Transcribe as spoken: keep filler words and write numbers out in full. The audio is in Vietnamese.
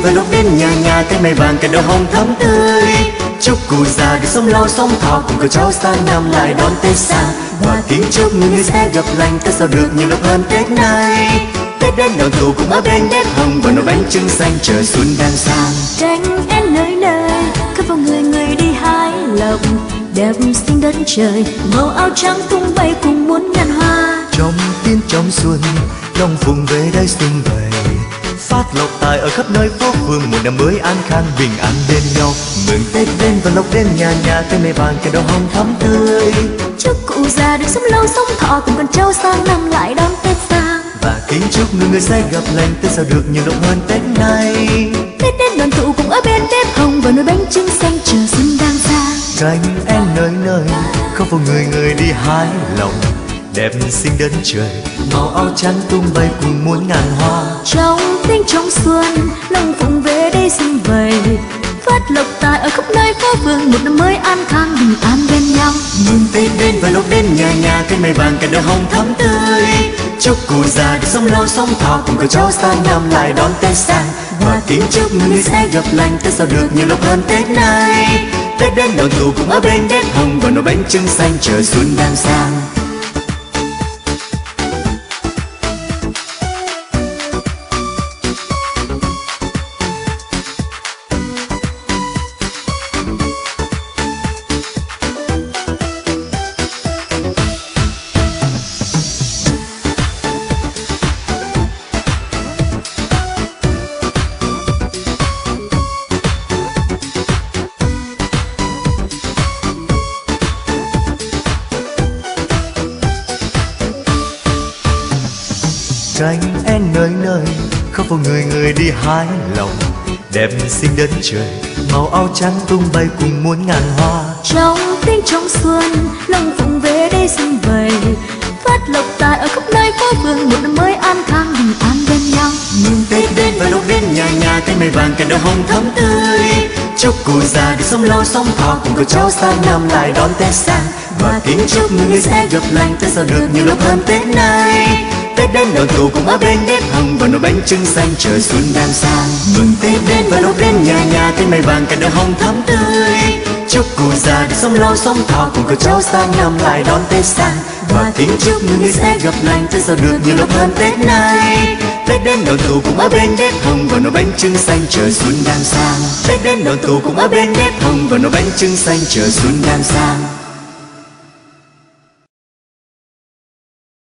và lúc đến nhà nhà cây mai vàng cành đào hồng thắm tươi. Chúc cụ già được sống lâu sống thọ, cùng cậu cháu sang năm lại đón Tết sang. Và kính chúc người người sẽ gặp lành, Tết sau được nhiều lộc hơn Tết nay. Tết đến đoàn tụ cùng ở bên bếp hồng, và nồi bánh trưng xanh chờ xuân đang sang. Cánh én nơi nơi khắp vào người người đi hái lộc, đẹp xinh đất trời màu áo trắng tung bay cùng muôn ngàn hoa. Trong tiếng trong xuân long phụng về đây xuân về, phát lộc tài ở khắp nơi phố phường, một năm mới an khang bình an bên nhau. Mừng Tết đến và lộc đến nhà nhà, cây mai vàng cành đào hồng thắm tươi. Chúc cụ già được sống lâu sống thọ, cùng con cháu sang năm lại đón Tết sang. Và kính chúc người người sẽ gặp lành, Tết sau được nhiều lộc hơn Tết nay. Tết đến đoàn tụ cùng ở bên bếp hồng, và nồi bánh trưng xanh chờ xuân đang sang. Cánh én nơi nơi không vào người người đi hái lộc, đẹp xinh đất trời màu áo trắng tung bay cùng muôn ngàn hoa. Trong tiếng trong xuân long phụng về đây xuân vầy, phát lộc tài ở khắp nơi phố phường, một năm mới an khang bình an bên nhau. Mừng Tết đến và lúc đến nhà nhà, cây mai vàng cành đào hồng thắm tươi. Chúc cụ già được sống lâu sống thọ, cùng cậu cháu sang năm lại đón Tết sang. Và kính chúc người người sẽ gặp lành, Tết sau được nhiều lộc hơn Tết nay. Tết đến đoàn tụ cùng ở bên bếp hồng, và nồi bánh trưng xanh chờ xuân đang sang. Cánh én nơi nơi khắp vào người người đi hái lộc, đẹp xinh đất trời màu áo trắng tung bay cùng muôn ngàn hoa. Trong tiếng trong xuân long phụng về đây xuân vầy, phát lộc tài ở khắp nơi phố phường, một năm mới an khang bình an bên nhau. Mừng Tết đến và lúc đến nhà nhà, cây mai vàng cành đào hồng thắm tươi. Chúc cụ già được sống lâu sống thọ, cùng cậu cháu sang năm lại đón Tết sang. Và kính chúc người người sẽ gặp lành, Tết sau được nhiều lộc hơn Tết nay. Tết đến đoàn tụ cùng ở bên bếp hồng, và nồi bánh trưng xanh chờ xuân đang sang. Mừng Tết đến và lúc đến nhà nhà, cây mai vàng cành đào hồng thắm tươi. Chúc cụ già được sống lâu sống thọ, cùng cậu cháu sang năm lại đón Tết sang. Và kính chúc người người sẽ gặp lành, Tết sau được nhiều lộc hơn Tết nay. Tết đến đoàn tụ cùng ở bên bếp hồng, và nồi bánh trưng xanh chờ xuân đang sang. Tết đến đoàn tụ cùng ở bên bếp hồng, và nồi bánh trưng xanh chờ xuân đang sang.